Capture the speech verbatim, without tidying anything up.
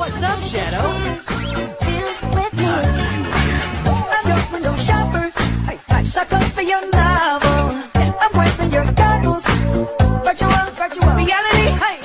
What's up, Shadow? I'm your window shopper. I, I suck up for your novel. I'm wearing your goggles. Virtual, virtual reality. Hey.